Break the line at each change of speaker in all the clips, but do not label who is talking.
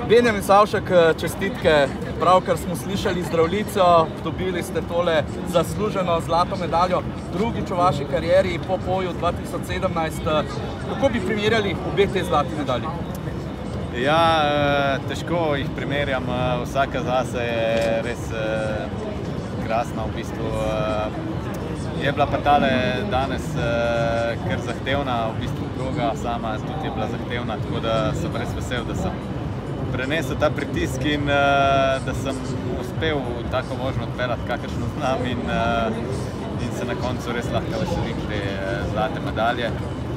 Benjamin Savšek, čestitke. Pravkar smo slišali zdravljico, dobili ste tole zasluženo zlato medaljo, drugič v vaši karieri po boju 2017. Kako bi primerjali obe te zlati medalji?
Ja, težko jih primerjam, vsaka zase je res krasna v bistvu. Je bila pa tale danes kar zahtevna, v bistvu proga sama tudi je bila zahtevna, tako da sem res vesel, da sem prenesel ta pritisk in da sem uspel tako vožnjo odpeljati, kakršno znam in se na koncu res lahko veselim te zlate medalje.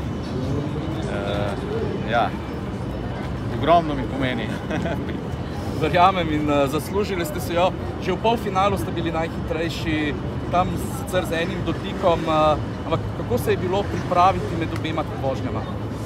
Ja, ogromno mi pomeni.
Verjamem in zaslužili ste se jo. Že v polfinalu ste bili najhitrejši, tam sicer z enim dotikom, ampak kako se je bilo pripraviti med obema vožnjama?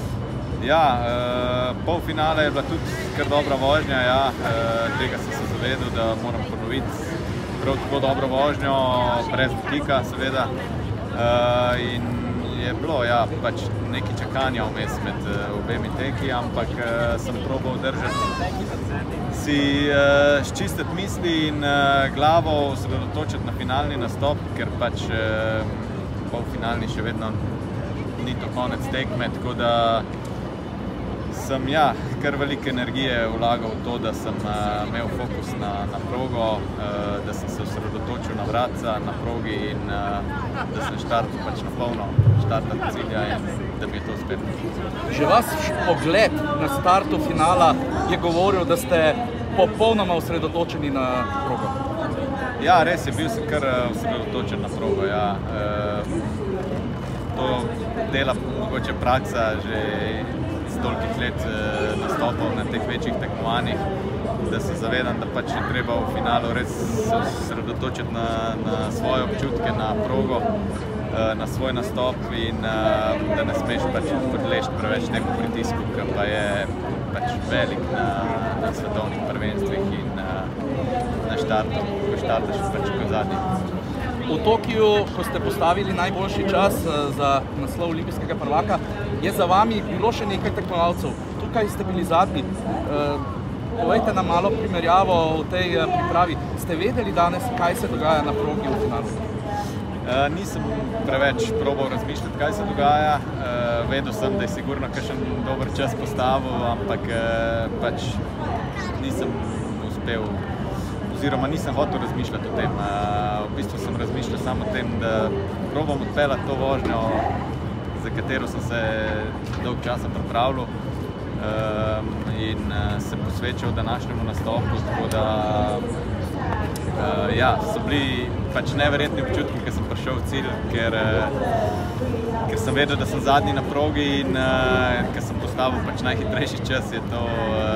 Ja, polfinale je bila tudi kar dobra vožnja, ja, tega sem se zavedel, da moram ponoviti prav tako dobro vožnjo, brez dotika seveda. In je bilo, ja, pač nekaj čakanja vmes med obemi teki, ampak sem probal držati si sčistiti misli in glavo osredotočiti na finalni nastop, ker pač polfinalni še vedno ni to konec tekme, tako da sem kar veliko energije vlagal v to, da sem imel fokus na progo, da sem se osredotočil na vratca, na progi in da sem štartil pač na polno, štartal cilja in da mi je to uspelo.
Že vaš pogled na startu finala je govoril, da ste popolnoma osredotočeni na progo.
Ja, res je, bil sem kar osredotočen na progo, ja. To dela mogoče praksa že iz tolikih let nastopov na teh večjih tekmovanjih, da se zavedam, da pač je treba v finalu res se osredotočiti na svoje občutke, na progo, na svoj nastop in da ne smeš pač podleči preveč temu pritisku, ki pa je pač velik na svetovnih prvenstvih in na štartu, ko štartaš pač kot zadnji.
V Tokiju, ko ste postavili najboljši čas za naslov olimpijskega prvaka, je za vami bilo še nekaj tekmovalcev. Tukaj ste bili zadnji. Povejte nam malo primerjavo v tej pripravi. Ste vedeli danes, kaj se dogaja na progi v finalu?
Nisem preveč probal razmišljati, kaj se dogaja. Vedel sem, da je sigurno kakšen dober čas postavil, ampak pač nisem uspel oziroma nisem hotel razmišljati o tem. V bistvu sem razmišljal samo o tem, da probam odpeljati to vožnjo, za katero sem se dolg časa pripravljal in se posvečal današnjemu nastopu, tako da ja, so bili pač neverjetni občutki, ko sem prišel v cilj, ker sem vedel, da sem zadnji na progi in ker sem postavil pač najhitrejši čas, je to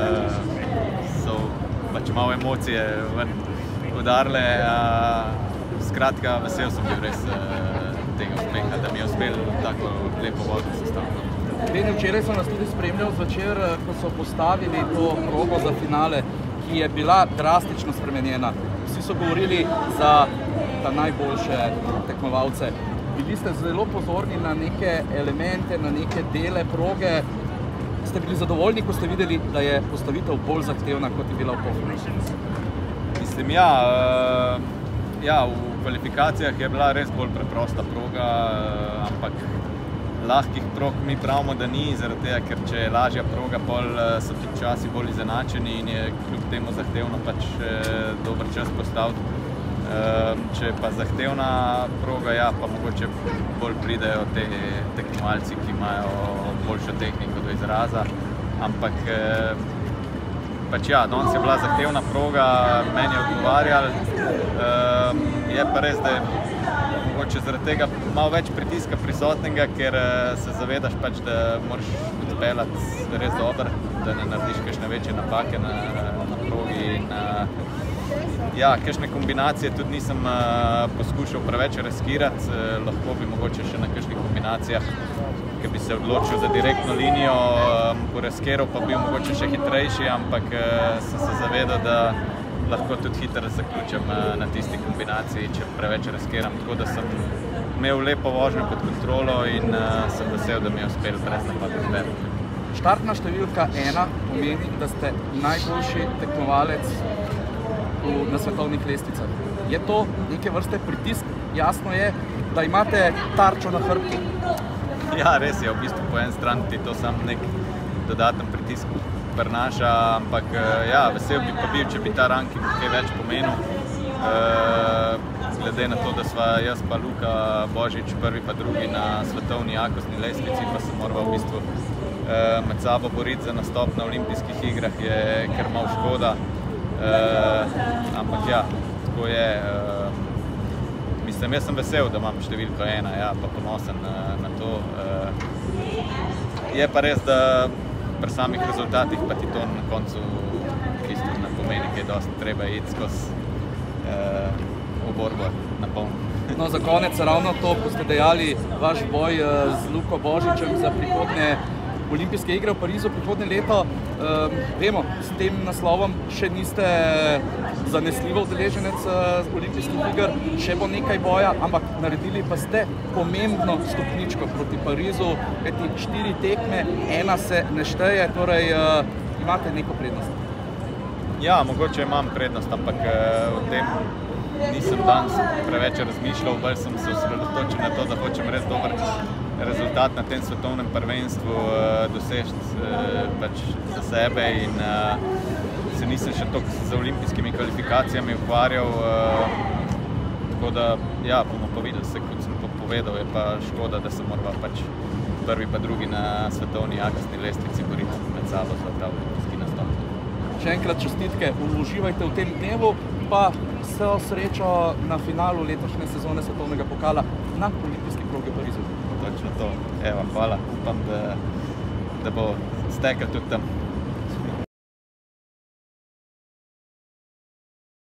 pač malo emocije ven udarile. Skratka, vesel sem bil res tega uspeha, da mi je uspel tako lepo vožnjo sestaviti.
Beni, včeraj sem vas tudi spremljal zvečer, ko so postavili to progo za finale, ki je bila drastično spremenjena. Vsi so govorili za ta najboljše tekmovalce. Bili ste zelo pozorni na neke elemente, na neke dele proge. Ste bili zadovoljni, ko ste videli, da je postavitev bolj zahtevna, kot je bila v polfinalu?
Mislim, ja, v kvalifikacijah je bila res bolj preprosta proga, ampak lahkih prog mi pravimo, da ni, zaradi tega, ker če je lažja proga, pol so tudi časi bolj izenačeni in je kljub temu zahtevno pač dober čas postaviti. Če pa zahtevna proga, ja, pa mogoče bolj pridejo te tekmovalci, ki imajo boljšo tehniko do izraza, ampak pač ja, danes je bila zahtevna proga, meni je odgovarjal, je pa res, da je mogoče zaradi tega malo več pritiska prisotnega, ker se zavedaš pač, da moraš odpeljati res dobro, da ne narediš kakšne večje napake na progi in ja, kakšne kombinacije tudi nisem poskušal preveč riskirati, lahko bi mogoče še na kakšnih kombinacijah, ki bi se odločil za direktno linijo, poriskiral pa bil mogoče še hitrejši, ampak sem se zavedal, da lahko tudi hitro zaključim na tisti kombinaciji, če preveč riskiram, tako da sem imel lepo vožnjo pod kontrolo in sem vesel, da mi je uspel brez napadov odpeljati.
Štartna številka 1 pomeni, da ste najboljši tekmovalec na svetovnih lestvicah. Je to neke vrste pritisk? Jasno je, da imate tarčo na hrbtu.
Ja, res je, v bistvu po en stran ti to sam nek dodaten pritisk prinaša, ampak ja, vesel bi pa bil, če bi ta ranking kaj več pomenil. Glede na to, da sva jaz pa Luka Božič prvi pa drugi na svetovni jakostni lestvici, pa se morava v bistvu med sabo boriti za nastop na olimpijskih igrah, je kar malo škoda. Ampak ja, tako je. Mislim, jaz sem vesel, da imam številko 1, ja, pa ponosen na to. Je pa res, da pri samih rezultatih pa ti to na koncu isto ne pomeni, kaj dosti treba iti skozi v borbo na polno.
No, za konec ravno to, ko ste dejali vaš boj z Luko Božičem za prihodnje olimpijske igre v Parizu prihodnje leto. Vemo, s tem naslovom še niste zanesljivo udeleženec olimpijskih iger, še bo nekaj boja, ampak naredili pa ste pomembno stopničko proti Parizu, kajti 4 tekme, 1 se ne šteje, torej imate neko prednost.
Ja, mogoče imam prednost, ampak o tem nisem danes preveč razmišljal, bolj sem se osredotočil na to, da hočem res dober rezultat na tem svetovnem prvenstvu doseči pač za sebe in se nisem še toliko z olimpijskimi kvalifikacijami ukvarjal. Tako da, ja, bomo pa videli se, kot sem povedal, je pa škoda, da se morava pač prvi pa drugi na svetovni jakostni lestvici boriti med sabo za ta olimpijski nastop.
Še enkrat čestitke, uživajte v tem dnevu, pa vso srečo na finalu letošnje sezone svetovnega pokala na olimpijski progi v Parizu.
Točno to. Evo, hvala. Upam, da bo stekel tudi tam.